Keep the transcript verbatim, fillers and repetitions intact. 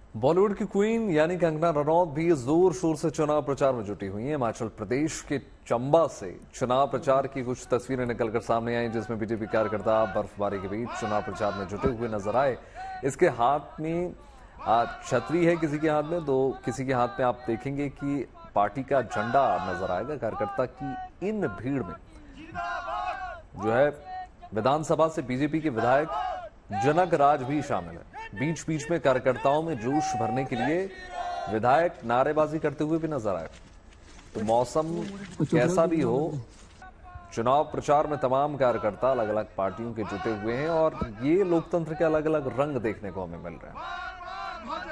बॉलीवुड की क्वीन यानी कंगना रनौत भी जोर शोर से चुनाव प्रचार में जुटी हुई हैं। हिमाचल प्रदेश के चंबा से चुनाव प्रचार की कुछ तस्वीरें निकलकर सामने आई, जिसमें बीजेपी कार्यकर्ता बर्फबारी के बीच चुनाव प्रचार में जुटे हुए नजर आए। इसके हाथ में छतरी है, किसी के हाथ में, तो किसी के हाथ में आप देखेंगे कि पार्टी का झंडा नजर आएगा। कार्यकर्ता की इन भीड़ में जो है विधानसभा से बीजेपी के विधायक जनक राज भी शामिल है। बीच बीच में कार्यकर्ताओं में जोश भरने के लिए विधायक नारेबाजी करते हुए भी नजर आए। तो मौसम कैसा भी हो, चुनाव प्रचार में तमाम कार्यकर्ता अलग अलग पार्टियों के जुटे हुए हैं और ये लोकतंत्र के अलग अलग रंग देखने को हमें मिल रहे हैं।